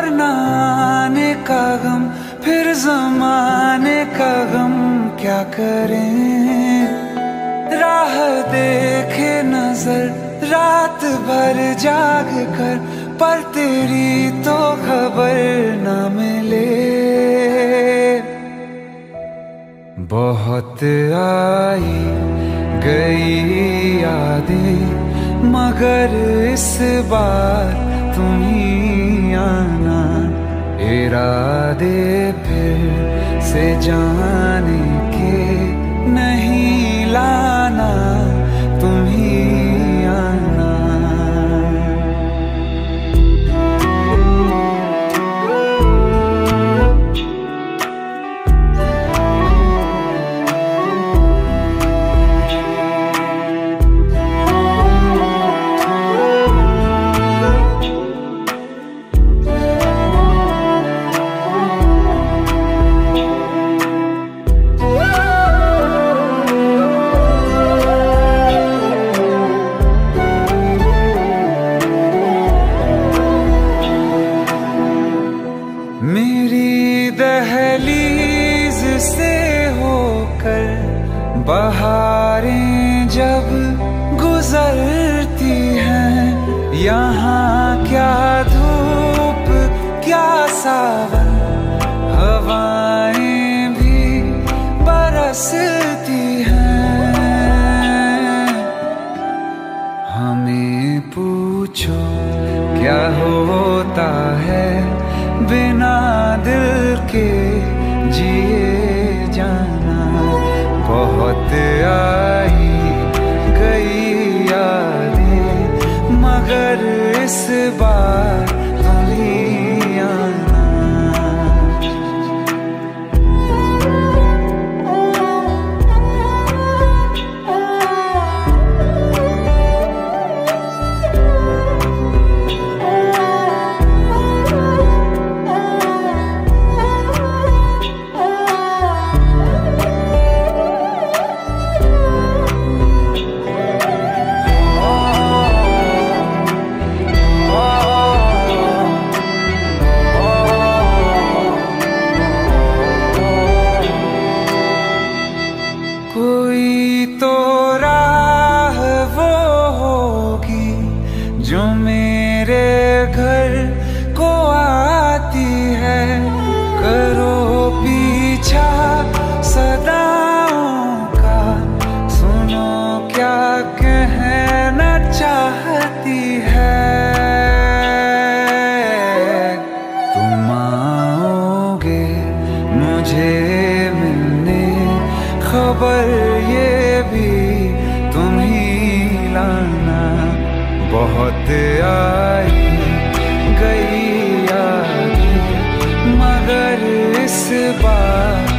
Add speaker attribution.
Speaker 1: और न आने का गम, फिर ज़माने का गम क्या करें। राह देखे नजर रात भर जाग कर, पर तेरी तो खबर न मिले। बहुत आई गई यादें, मगर इस बार तुम ही आना। इरादे फिर से जाने के नहीं लाना, तुम ही आना। मेरी दहलीज से होकर बहारें जब गुजरती हैं, यहाँ क्या धूप क्या सावन, हवाएं भी बरसती हैं। हमें पूछो क्या होता है बिना दिल के जिए जाना। बहुत आई गई यादें, मगर इस बार तुम ही आना। कोई तो राह वो होगी जो मेरे घर को आती है। करो पीछा सदाओं का, सुनो क्या कहना चाहती है। तुम आओगे मुझे मिलने, खबर ये भी तुम ही लाना। बहुत आई गई यादें, मगर इस बार